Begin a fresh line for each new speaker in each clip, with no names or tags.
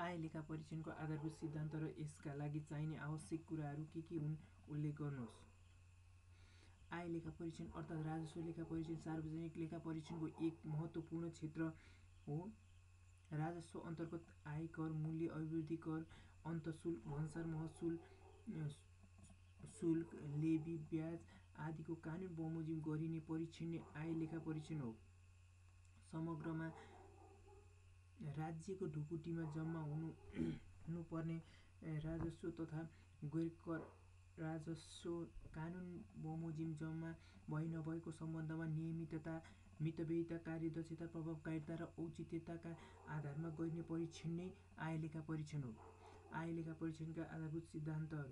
आय लेखा परीक्षणको आधारभूत सिद्धान्त र यसका लागि चाहिने आवश्यक कुराहरू के हुन् उल्लेख गर्नुहोस्। आय लेखा परीक्षण अर्थात् राजस्व लेखा परीक्षण सार्वजनिक लेखा परीक्षणको एक महत्त्वपूर्ण क्षेत्र हो। राजस्व अन्तर्गत आयकर, मूल्य अभिवृद्धि कर, अन्तःशुल्क, भन्सार महसुल, शुल्क, लेबी, ब्याज आदिको कानुन बमोजिम गरिने परीक्षण नै आय लेखा परीक्षण हो। समग्रमा राज्यको ढुकुटीमा जम्मा हुनुपर्ने राजस्व तथा गैर-कर राजस्व कानुन बमोजिम जम्मा भई नभएको सम्बन्धमा नियमितता, मितव्ययिता, कार्यदक्षता, प्रभावकारिता र औचित्यताका आधारमा गरिने परीक्षण नै आय लेखा परीक्षण हो। आय लेखा परीक्षणका आधारभूत सिद्धान्तहरू।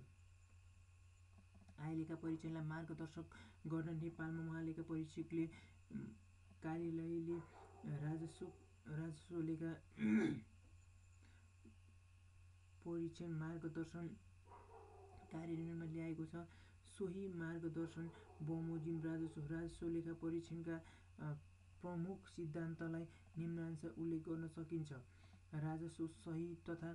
आय लेखा परीक्षणलाई मार्गदर्शक गर्न नेपालमा महालेखा परीक्षकले कार्यालयले राजस्व लेखा परीक्षण मार्गदर्शन कार्यान्वयनमा ल्याएको छ। सोही मार्गदर्शन बमोजिम राजस्व लेखा परीक्षणका प्रमुख सिद्धान्तलाई निम्नानुसार उल्लेख गर्न सकिन्छ। राजस्व सही तथा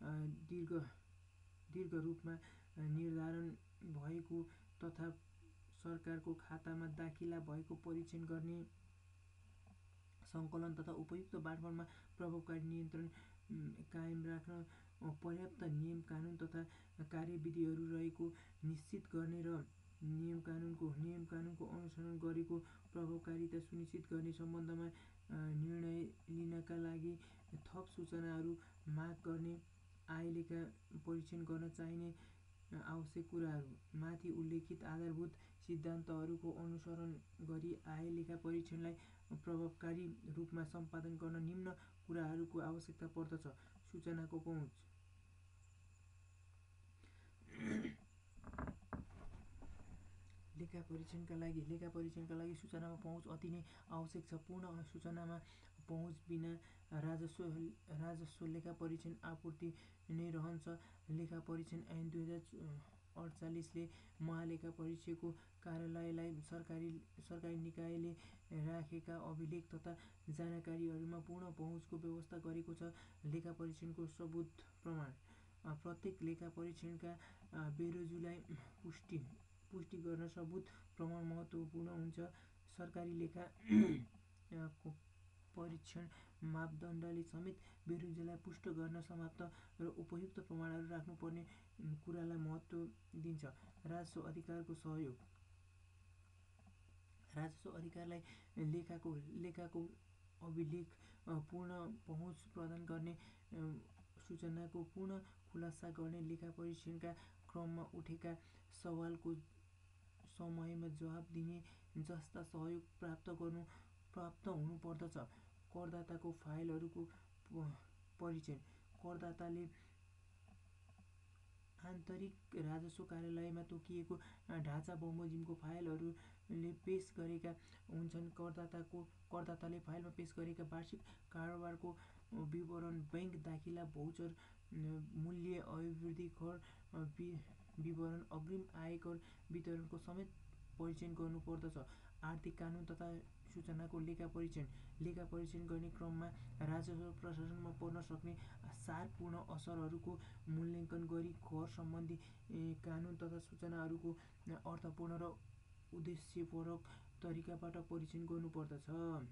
दीर्घ रूपमा निर्धारण भएको तथा सरकारको खातामा दाखिला भएको परीक्षण गर्ने, सङ्कलन तथा उपयुक्त बाँडफाँडमा प्रभावकारी नियन्त्रण कायम राख्न, पर्याप्त नियम कानुन तथा कार्यविधिहरू रहेको निश्चित गर्ने र नियम कानुनको अनुसरण गरेको प्रभावकारिता सुनिश्चित गर्ने सम्बन्धमा निर्णय लिनका लागि थप सूचनाहरू माग गर्ने। आय लेखा परीक्षण गर्न चाहिने आवश्यक कुराहरू। माथि उल्लेखित आधारभूत सिद्धान्तहरूको अनुसरण गरी आय लेखा परीक्षणलाई प्रभावकारी रूपमा सम्पादन गर्न निम्न कुराहरूको आवश्यकता पर्दछ। सूचनाको पहुँच। लेखा परीक्षणका लागि सूचनामा पहुँच अति नै आवश्यक छ। पूर्ण सूचनामा पहुँच बिना राजस्व लेखा परीक्षण आपूर्ति नै रहन्छ। लेखा परीक्षण ऐन 2048 ले महालेखा परीक्षकको कार्यालयलाई सरकारी निकायले राखेका अभिलेख तथा जानकारीहरूमा पूर्ण पहुँचको व्यवस्था गरेको छ। लेखा परीक्षणको सबुत प्रमाण। प्रत्येक लेखा परीक्षणका बेरोजुलाई पुष्टि गर्न सबुत प्रमाण महत्त्वपूर्ण हुन्छ। सरकारी लेखा परीक्षण मापदण्डले समेत बेरोजुलाई पुष्ट गर्न समाप्त र उपयुक्त प्रमाणहरू राख्नुपर्ने कुरालाई महत्त्व दिन्छ। राजस्व अधिकारको सहयोग। राजस्व अधिकारलाई लेखाको अभिलेख पूर्ण पहुँच प्रदान गर्ने, सूचनाको पूर्ण खुलासा गर्ने, लेखा परीक्षणका क्रममा उठेका सवालको समयमा जवाफ दिने जस्ता सहयोग प्राप्त हुनुपर्दछ। करदाताको फाइलहरूको परीक्षण। करदाताले आन्तरिक राजस्व कार्यालयमा तोकिएको ढाँचा बमोजिमको फाइलहरूले पेश गरेका हुन्छन्। करदाताले फाइलमा पेश गरेका वार्षिक कारोबारको विवरण, बैंक दाखिला, भाउचर, मूल्य अभिवृद्धि कर विवरण, अग्रिम आयकर वितरणको समेत परीक्षण गर्नुपर्दछ। आर्थिक कानुन तथा सूचनाको लेखा परीक्षण। लेखा परीक्षण गर्ने क्रममा राजस्व प्रशासनमा पर्न सक्ने सारपूर्ण असरहरूको मूल्याङ्कन गरी कर सम्बन्धी कानुन तथा सूचनाहरूको अर्थपूर्ण र उद्देश्यपरक तरिकाबाट परीक्षण गर्नुपर्दछ।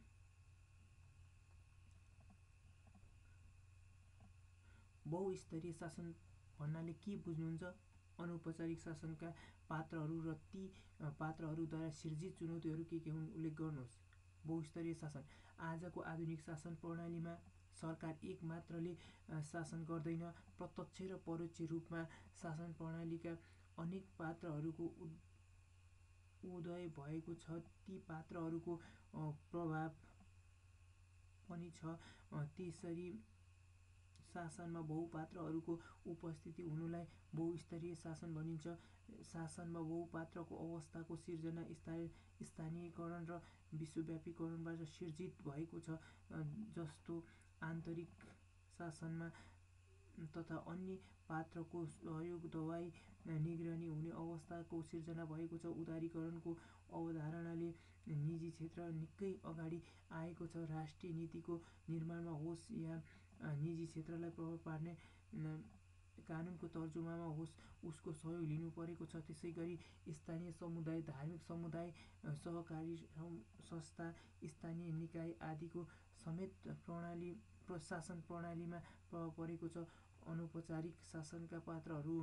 बहुस्तरीय शासन भन्नाले के बुझ्नुहुन्छ? अनौपचारिक शासनका पात्रहरू र ती पात्रहरूद्वारा सिर्जित चुनौतीहरू के हुन् उल्लेख गर्नुहोस्। बहुस्तरीय शासन। आजको आधुनिक शासन प्रणालीमा सरकार एक मात्रले शासन गर्दैन। प्रत्यक्ष र परोक्ष रूपमा शासन प्रणालीका अनेक पात्रहरूको उदय भएको छ। ती पात्रहरूको प्रभाव पनि छ। त्यसरी शासनमा बहुपात्रहरूको उपस्थिति हुनुलाई बहुस्तरीय शासन भनिन्छ। शासनमा बहुपात्रको अवस्थाको सिर्जना स्थानीयकरण र विश्वव्यापीकरणबाट सिर्जित भएको छ। जस्तो आन्तरिक शासनमा तथा अन्य पात्रको सहयोग, दबाइ, निगरानी हुने अवस्थाको सिर्जना भएको छ। उदारीकरणको अवधारणाले निजी क्षेत्र निकै अगाडि आएको छ। राष्ट्रिय नीतिको निर्माणमा होस् या निजी क्षेत्रलाई प्रभाव पार्ने कानुनको तर्जुमामा होस् उसको सहयोग लिनु परेको छ। त्यसै गरी स्थानीय समुदाय, धार्मिक समुदाय, सहकारी संस्था, स्थानीय निकाय आदिको समेत शासन प्रणालीमा प्रभाव परेको छ। अनौपचारिक शासनका पात्रहरू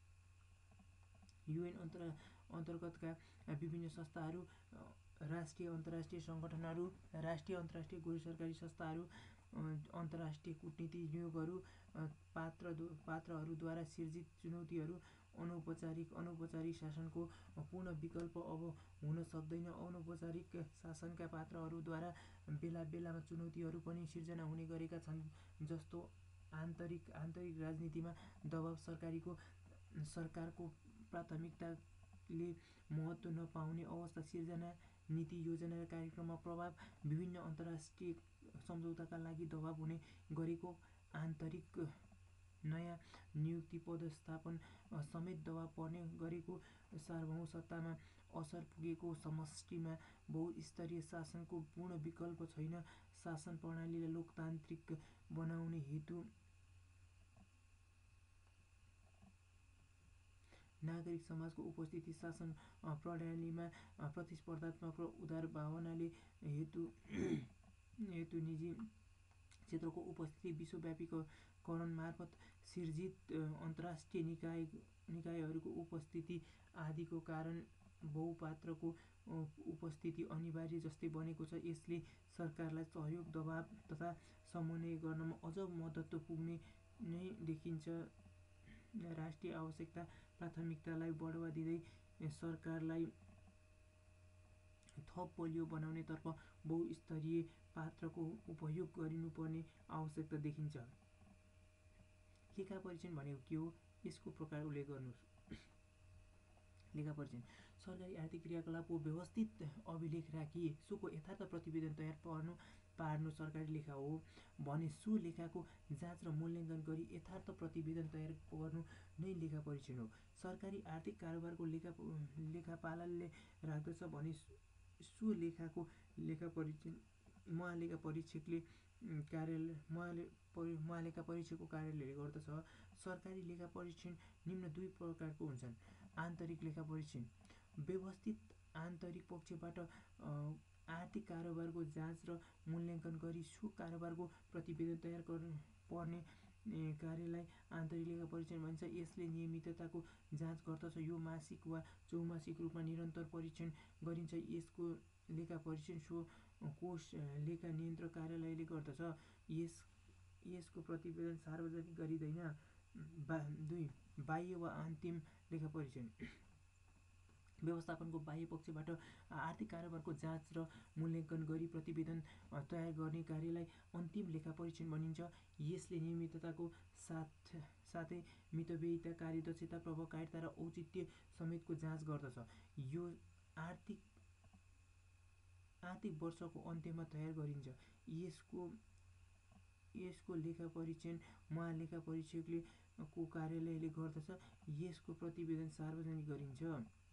UN अन्तर्गतका विभिन्न संस्थाहरू, राष्ट्रिय अन्तर्राष्ट्रिय सङ्गठनहरू, राष्ट्रिय अन्तर्राष्ट्रिय गैर-सरकारी संस्थाहरू, अन्तर्राष्ट्रिय कूटनीति नियोगहरू, पात्रहरूद्वारा सिर्जित चुनौतीहरू। अनौपचारिक शासनको पूर्ण विकल्प अब हुन सक्दैन। अनौपचारिक शासनका पात्रहरूद्वारा बेला बेलामा चुनौतीहरू पनि सिर्जना हुने गरेका छन्, जस्तो आन्तरिक राजनीतिमा दबाव, सरकारको प्राथमिकताले महत्त्व नपाउने अवस्था सिर्जना, नीति योजना र कार्यक्रममा प्रभाव, विभिन्न अन्तर्राष्ट्रिय सम्झौताका लागि दबाव हुने गरेको, आन्तरिक नयाँ नियुक्ति पदस्थापन समेत दबाव पर्ने गरेको, सार्वभौम सत्तामा असर पुगेको, समष्टिमा बहुस्तरीय शासनको पूर्ण विकल्प छैन, शासन प्रणालीलाई लोकतान्त्रिक बनाउने हेतु नागरिक समाजको उपस्थिति, शासन प्रणालीमा प्रतिस्पर्धात्मक र उदार भावनाले हेतु निजी क्षेत्रको उपस्थिति, विश्वव्यापीकरण मार्फत सिर्जित अन्तर्राष्ट्रिय निकायहरूको उपस्थिति आदिको कारण बहुपात्रको उपस्थिति अनिवार्य जस्तै बनेको छ। यसले सरकारलाई सहयोग, दबाव तथा समन्वय गर्नमा अझ मद्दत पुग्ने नै देखिन्छ। राष्ट्रिय आवश्यकता प्राथमिकतालाई बढावा दिँदै सरकारलाई थप बलियो बनाउनेतर्फ बहुस्तरीय पात्रको उपयोग गरिनुपर्ने आवश्यकता देखिन्छ। लेखा परीक्षण भनेको के हो? यसको प्रकार उल्लेख गर्नुहोस्। लेखा परीक्षण सरकारी आर्थिक क्रियाकलापको व्यवस्थित अभिलेख राखी सोको यथार्थ प्रतिवेदन तयार पार्नु सरकारी लेखा हो भने सो लेखाको जाँच र मूल्याङ्कन गरी यथार्थ प्रतिवेदन तयार गर्नु नै लेखा परीक्षण हो। सरकारी आर्थिक कारोबारको लेखापालले राख्दछ भने सो लेखाको लेखा परीक्षण महालेखा परीक्षकको कार्यालयले गर्दछ। सरकारी लेखा परीक्षण निम्न दुई प्रकारको हुन्छन्। आन्तरिक लेखा परीक्षण व्यवस्थित आन्तरिक पक्षबाट आर्थिक कारोबारको जाँच र मूल्याङ्कन गरी सो कारोबारको प्रतिवेदन तयार पर्ने कार्यलाई आन्तरिक लेखा परीक्षण भनिन्छ। यसले नियमितताको जाँच गर्दछ। यो मासिक वा चौमासिक रूपमा निरन्तर परीक्षण गरिन्छ। यसको लेखा परीक्षण सो कोष लेखा नियन्त्रक कार्यालयले गर्दछ। यसको प्रतिवेदन सार्वजनिक गरिँदैन। 2. बाह्य वा अन्तिम लेखा परीक्षण व्यवस्थापनको बाह्य पक्षबाट आर्थिक कारोबारको जाँच र मूल्याङ्कन गरी प्रतिवेदन तयार गर्ने कार्यलाई अन्तिम लेखा परीक्षण भनिन्छ। यसले नियमितताको साथै मितव्ययिता, कार्यदक्षता, प्रभावकारिता र औचित्य समेतको जाँच गर्दछ। यो आर्थिक वर्षको अन्त्यमा तयार गरिन्छ। यसको लेखा परीक्षण महालेखा परीक्षकले को कार्यालयले गर्दछ। यसको प्रतिवेदन सार्वजनिक गरिन्छ।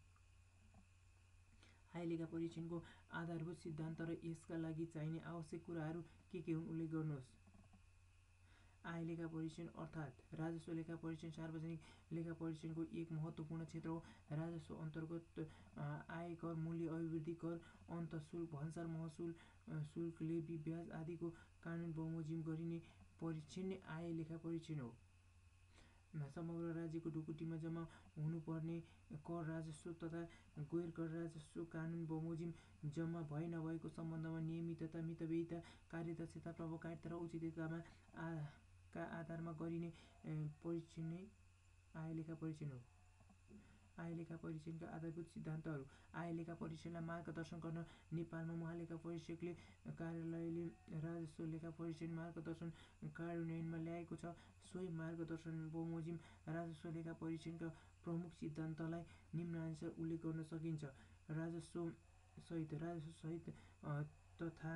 आय लेखा परीक्षणको आधारभूत सिद्धान्त र यसका लागि चाहिने आवश्यक कुराहरू के हुन् उल्लेख गर्नुहोस्। आय लेखा परीक्षण अर्थात् राजस्व लेखा परीक्षण सार्वजनिक लेखा परीक्षणको एक महत्त्वपूर्ण क्षेत्र हो। राजस्व अन्तर्गत आय कर, मूल्य अभिवृद्धि कर, अन्तःशुल्क, भन्सार महसुल, शुल्क, लेवी, ब्याज आदिको कानुन बमोजिम गरिने परीक्षण नै आय लेखा परीक्षण हो। समग्र राज्यको ढुकुटीमा जम्मा हुनुपर्ने कर राजस्व तथा गैर कर राजस्व कानुन बमोजिम जम्मा भए नभएको सम्बन्धमा नियमितता, मितव्ययिता, कार्यदक्षता, प्रभावकारिता र औचित्यतामा का आधारमा गरिने परीक्षण नै आय लेखा परीक्षण हो। आय लेखा परीक्षणका आधारभूत सिद्धान्तहरू। आय लेखा परीक्षणलाई मार्गदर्शन गर्न नेपालमा महालेखा परीक्षकले कार्यालयले राजस्व लेखा परीक्षण मार्गदर्शन कार्यान्वयनमा ल्याएको छ। सोही मार्गदर्शन बमोजिम राजस्व लेखा परीक्षणका प्रमुख सिद्धान्तलाई निम्नानुसार उल्लेख गर्न सकिन्छ। राजस्व सहित तथा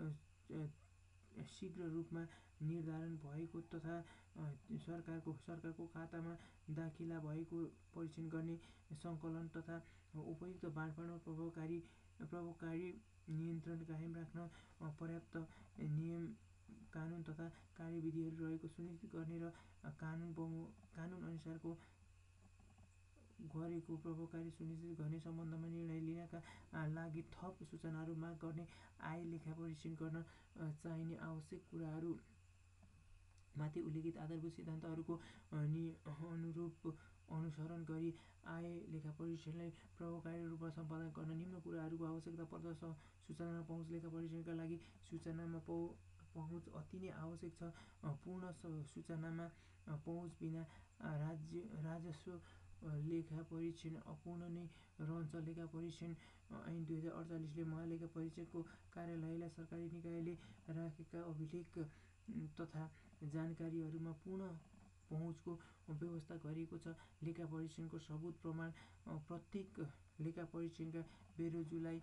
शीघ्र रूपमा निर्धारण भएको तथा सरकारको खातामा दाखिला भएको परीक्षण गर्ने, सङ्कलन तथा उपयुक्त बाँडफाँडमा प्रभावकारी नियन्त्रण कायम राख्न पर्याप्त कानुन तथा कार्यविधिहरू रहेको सुनिश्चित गर्ने र कानुन अनुसारको गरेको प्रभावकारी सुनिश्चित गर्ने सम्बन्धमा निर्णय लिनका लागि थप सूचनाहरू माग गर्ने आय लेखा परीक्षण गर्न चाहिने आवश्यक कुराहरू माथि उल्लेखित आधारभूत सिद्धान्तहरूको अनुरूप अनुसरण गरी आय लेखा परीक्षणलाई प्रभावकारी रूपमा सम्पादन गर्न निम्न कुराहरूको आवश्यकता पर्दछ। सूचनामा पहुँच लेखा परीक्षणका लागि सूचनामा पहुँच अति नै आवश्यक छ। पूर्ण सूचनामा पहुँच बिना राजस्व लेखा परीक्षण अपूर्ण नै रहन्छ। लेखा परीक्षण ऐन 2048ले महालेखा परीक्षकको कार्यालयलाई सरकारी निकायले राखेका अभिलेख तथा जानकारीहरूमा पूर्ण पहुँचको व्यवस्था गरिएको छ। लेखा परीक्षणको सबुत प्रमाण प्रत्येक लेखा परीक्षणका बेरोजुलाई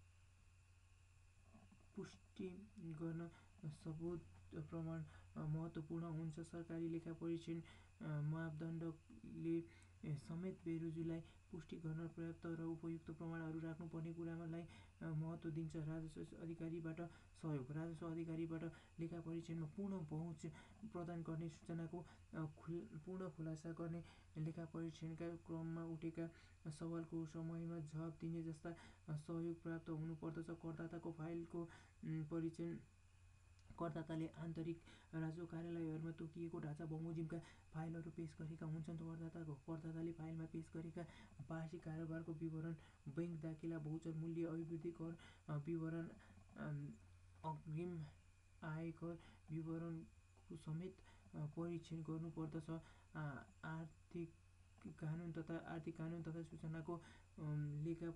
पुष्टि गर्न सबुत प्रमाण महत्त्वपूर्ण हुन्छ। सरकारी लेखा परीक्षण मापदण्डले समेत बेरोजुलाई पुष्टि गर्न पर्याप्त र उपयुक्त प्रमाणहरू राख्नुपर्ने कुरालाई महत्त्व दिन्छ। राजस्व अधिकारीबाट सहयोग। राजस्व अधिकारीबाट लेखा परीक्षणमा पूर्ण पहुँच प्रदान गर्ने, सूचनाको पूर्ण खुलासा गर्ने, लेखा परीक्षणका क्रममा उठेका सवालको समयमा जवाफ दिने जस्ता सहयोग प्राप्त हुनुपर्दछ। करदाताको फाइलको परीक्षण। करदाताले आन्तरिक राजस्व कार्यालयहरूमा तोकिएको ढाँचा बमोजिमका फाइलहरू पेश गरेका हुन्छन्। करदाताले फाइलमा पेश गरेका वार्षिक कारोबारको विवरण, बैंक दाखिला, भौचर मूल्य, अभिवृद्धि कर विवरण, अग्रिम आयकर विवरणको समेत परीक्षण गर्नुपर्दछ। आर्थिक कानुन तथा सूचनाको लेखा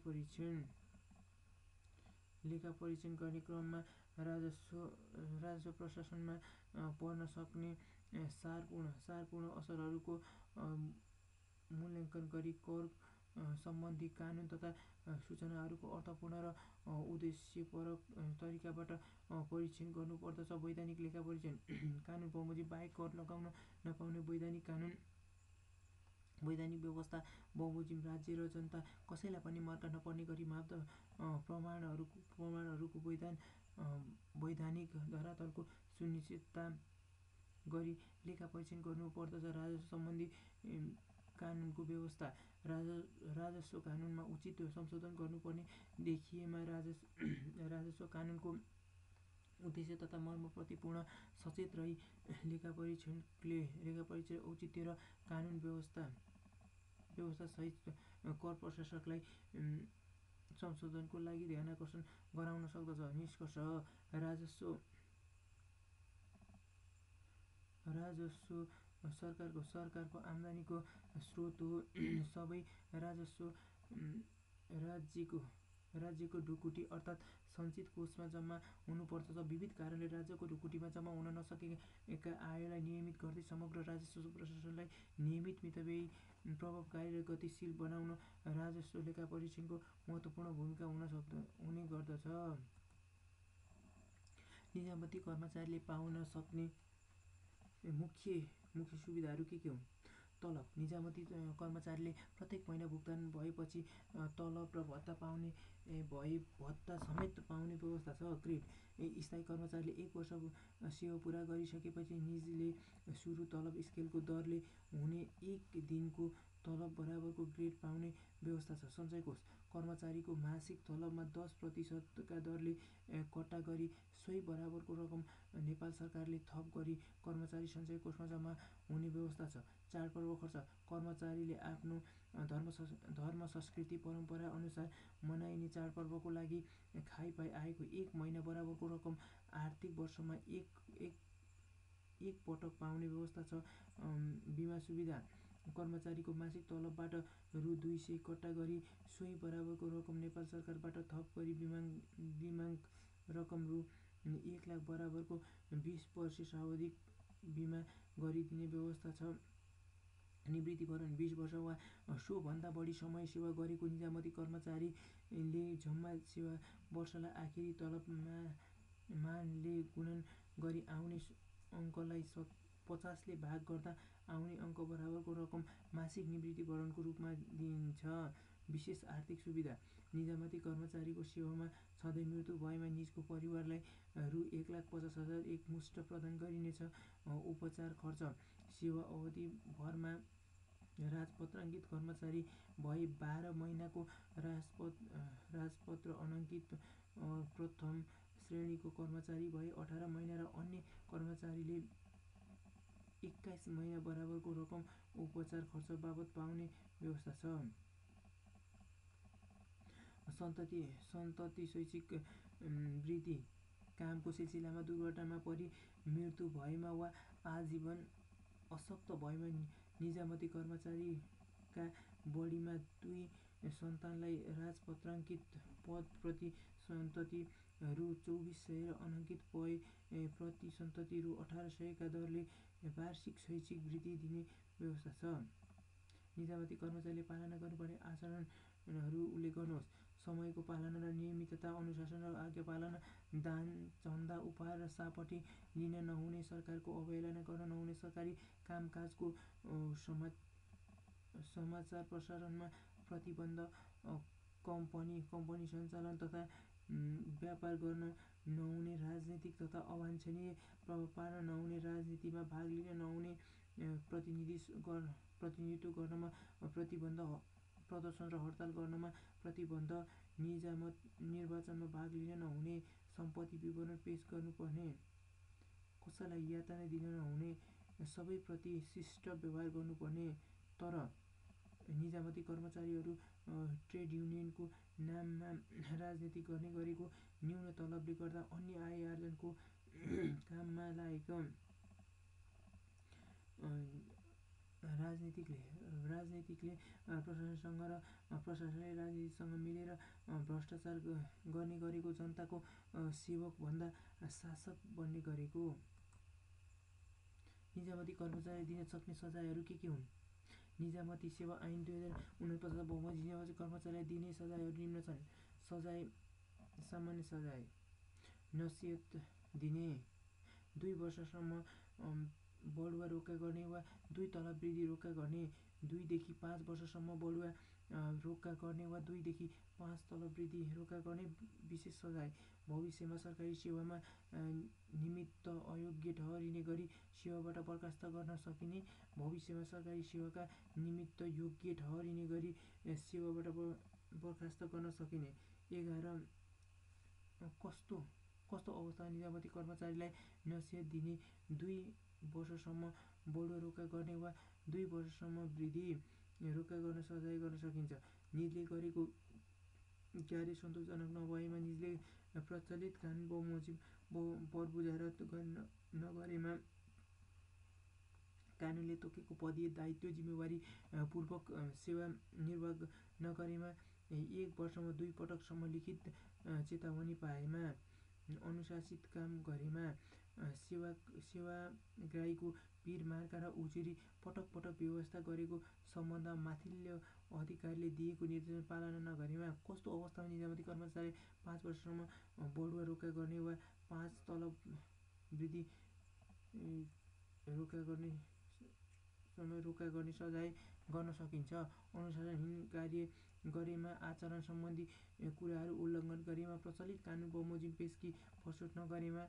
परीक्षण गर्ने क्रममा राजस्व प्रशासनमा पर्न सक्ने सारपूर्ण असरहरूको मूल्याङ्कन गरी कर सम्बन्धी कानुन तथा सूचनाहरूको अर्थपूर्ण र उद्देश्यपरक तरिकाबाट परीक्षण गर्नुपर्दछ। वैधानिक लेखा परीक्षण। कानुन बमोजिम बाहेक कर लगाउन नपाउने वैधानिक व्यवस्था बमोजिम राज्य र जनता कसैलाई पनि मर्का नपर्ने गरी प्रमाणहरूको वैधानिक धरातलको सुनिश्चितता गरी लेखा परीक्षण गर्नुपर्दछ। राजस्व सम्बन्धी कानुनको व्यवस्था। राजस्व कानुनमा उचित संशोधन गर्नुपर्ने देखिएमा राजस्व कानुनको उद्देश्य तथा मर्मप्रति पूर्ण सचेत रही लेखा परीक्षण औचित्य र कानुन व्यवस्था सहित कर प्रशासकलाई संशोधनको लागि ध्यानाकर्षण गराउन सक्दछ। निष्कर्ष। राजस्व सरकारको आम्दानीको स्रोत हो। सबै राजस्व राज्यको ढुकुटी अर्थात् सञ्चित कोषमा जम्मा हुनुपर्दछ। विविध कारणले राज्यको ढुकुटीमा जम्मा हुन नसकेका आयलाई नियमित गर्दै समग्र राजस्व प्रशासनलाई नियमित, मितव्ययी, प्रभावकारी र गतिशील बनाउन राजस्व लेखा परीक्षणको महत्त्वपूर्ण भूमिका हुने गर्दछ। निजामती कर्मचारीले पाउन सक्ने मुख्य सुविधाहरू के हुन्? तलब। निजामती कर्मचारीले प्रत्येक महिना भुक्तान भएपछि तलब र भत्ता पाउने भए भत्ता समेत पाउने व्यवस्था छ। ग्रेड। स्थायी कर्मचारीले 1 वर्ष सेवा पुरा गरिसकेपछि निजले सुरु तलब स्केलको दरले हुने 1 दिनको तलब बराबरको ग्रेड पाउने व्यवस्था छ। सञ्चय कोष। कर्मचारीको मासिक तलबमा 10% दरले कट्टा गरी सोही बराबरको रकम नेपाल सरकारले थप गरी कर्मचारी सञ्चय कोषमा जम्मा हुने व्यवस्था छ। चाडपर्व खर्च। कर्मचारीले आफ्नो धर्म, संस्कृति, परम्परा अनुसार मनाइने चाडपर्वको लागि खाइपाई आएको 1 महिना बराबरको रकम आर्थिक वर्षमा एक पटक पाउने व्यवस्था छ। बिमा सुविधा। कर्मचारीको मासिक तलबबाट रु 200 कट्टा गरी सोही बराबरको रकम नेपाल सरकारबाट थप गरी बिमाङ रकम रु 1 लाख बराबरको 20 वर्ष सावधिक बिमा गरिदिने व्यवस्था छ। निवृत्तिभरण। 20 वर्ष वा सो भन्दा बढी समय सेवा गरेको निजामती कर्मचारीले जम्मा सेवा वर्षलाई आखिरी तलबमानले गुणन गरी आउने अङ्कलाई 50ले भाग गर्दा आउने अङ्क बराबरको रकम मासिक निवृत्तिभरणको रूपमा दिन्छ। विशेष आर्थिक सुविधा। निजामती कर्मचारीको सेवामा छँदै मृत्यु भएमा निजको परिवारलाई रु 1,50,000 एकमुष्ट प्रदान गरिनेछ। उपचार खर्च। सेवा अवधि भरमा राजपत्राङ्कित कर्मचारी भए 12 महिनाको राजपत्र अनाङ्कित प्रथम श्रेणीको कर्मचारी भए 18 महिना र अन्य कर्मचारीले 21 महिना बराबरको रकम उपचार खर्च बाबत पाउने व्यवस्था छ। सन्तति शैक्षिक वृद्धि। कामको सिलसिलामा दुर्घटनामा परि मृत्यु भएमा वा आजीवन अशक्त भएमा निजामती कर्मचारीका बढीमा 2 सन्तानलाई राजपत्राङ्कित पद प्रति सन्तति रु 2400 र अनाङ्कित भए प्रति सन्तति रु 1800 का दरले वार्षिक शैक्षिक वृद्धि दिने व्यवस्था छ। निजामती कर्मचारीले पालना गर्नुपर्ने आचरणहरू उल्लेख गर्नुहोस्। समयको पालना र नियमितता, अनुशासन र आज्ञा पालना, दान, चन्दा, उपहार र सापटी लिन नहुने, सरकारको अवहेलना गर्न नहुने, सरकारी कामकाजको समाचार प्रसारणमा प्रतिबन्ध, कम्पनी सञ्चालन तथा व्यापार गर्न नहुने, राजनीतिक तथा अवाञ्छनीय प्रभाव पार्न नहुने, राजनीतिमा भाग लिन नहुने, प्रतिनिधित्व गर्नमा प्रतिबन्ध, प्रदर्शन र हडताल गर्नमा प्रतिबन्ध, निर्वाचनमा भाग लिन नहुने, सम्पत्ति विवरण पेश गर्नुपर्ने, कसैलाई यातना दिन नहुने, सबैप्रति शिष्ट व्यवहार गर्नुपर्ने। तर निजामती कर्मचारीहरू ट्रेड युनियनको नाममा राजनीति गर्ने गरेको न्यून तलबले गर्दा अन्य आय आर्जनको काममा लागेका राजनीतिकले प्रशासनसँग र प्रशासनले राजनीतिसँग मिलेर भ्रष्टाचार गर्ने गरेको जनताको सेवकभन्दा शासक बन्ने गरेको। निजामती कर्मचारीले दिन सक्ने सजायहरू के हुन्? निजामती सेवा ऐन 2049 बमोजिम निजामती कर्मचारीलाई दिने सजायहरू निम्न छन्। सजाय। सामान्य सजाय: नसिहत दिने, 2 वर्षसम्म बढुवा रोका गर्ने वा 2 तलब वृद्धि रोका गर्ने, 2 देखि 5 वर्षसम्म बढुवा रोका गर्ने वा 2 देखि 5 तलब वृद्धि रोका गर्ने। विशेष सजाय: भविष्यमा सरकारी सेवामा निमित्त अयोग्य ठहरिने गरी सेवाबाट बर्खास्त गर्न सकिने, भविष्यमा सरकारी सेवाका निमित्त योग्य ठहरिने गरी सेवाबाट बर्खास्त गर्न सकिने। 11 कस्तो अवस्थामा निजामती कर्मचारीलाई नसिहत दिने, 2 वर्षसम्म बढुवा रोका गर्ने वा 2 वर्षसम्म वृद्धि रोका गर्न सजाय गर्न सकिन्छ। निजले गरेको कार्य सन्तोषजनक नभएमा, निजले प्रचलित कानुन बमोजिम बरबुझाएर नगरेमा, कानुनले तोकेको पदीय दायित्व जिम्मेवारी पूर्वक सेवा निर्वाह नगरेमा, 1 वर्षमा 2 पटकसम्म लिखित चेतावनी पाएमा, अनुशासित काम गरेमा, सेवाग्राहीको पिर, मार्का र उजुरी पटक पटक व्यवस्था गरेको सम्बन्धमा माथिल्लो अधिकारीले दिएको निर्देशन पालना नगरेमा। कस्तो अवस्थामा निजामती कर्मचारी 5 वर्षसम्म बढुवा रोका गर्ने वा 5 तलब वृद्धि रोका गर्ने सजाय गर्न सकिन्छ। अनुशासनहीन कार्य गरेमा, आचरण सम्बन्धी कुराहरू उल्लङ्घन गरेमा, प्रचलित कानुन बमोजिम पेश कि प्रस्तुत नगरेमा,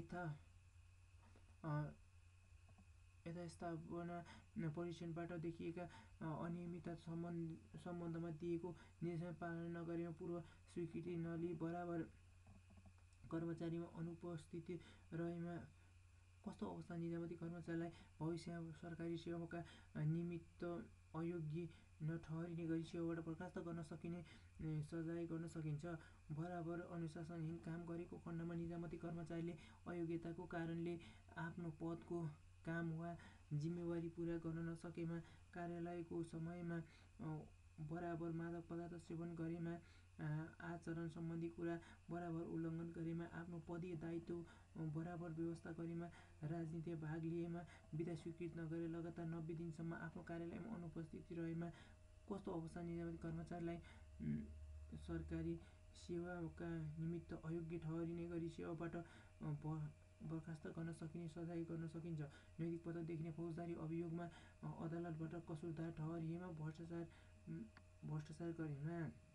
यथास्थापना परीक्षणबाट देखिएका अनियमितता सम्बन्धमा दिएको निर्देशन पालना नगरेमा, पूर्व स्वीकृति नलिई बराबर कर्मचारीमा अनुपस्थित रहेमा। कस्तो अवस्थामा निजामती कर्मचारीलाई भविष्यमा सरकारी सेवाका निमित्त अयोग्य नठहरिने गरी सेवाबाट बर्खास्त गर्न सकिने सजाय गर्न सकिन्छ। बराबर अनुशासनहीन काम गरेको खण्डमा निजामती कर्मचारीले अयोग्यताको कारणले आफ्नो पदको काम वा जिम्मेवारी पूरा गर्न नसकेमा, कार्यालयको समयमा बराबर मादक पदार्थ सेवन गरेमा, आचरण सम्बन्धी कुरा बराबर उल्लङ्घन गरेमा, आफ्नो पदीय दायित्व बराबर व्यवस्था गरेमा, राजनीतिमा भाग लिएमा, बिदा स्वीकृत नगरेर लगातार 90 दिनसम्म आफ्नो कार्यालयमा अनुपस्थित रहेमा। कस्तो अवस्थामा निजामती कर्मचारीलाई सरकारी सेवाका निमित्त अयोग्य ठहरिने गरी सेवाबाट बर्खास्त गर्न सकिने सजाय गर्न सकिन्छ। नैतिक पदक देखिने फौजदारी अभियोगमा अदालतबाट कसुरदार ठहरिएमा, भ्रष्टाचार भ्रष्टाचार गरेमा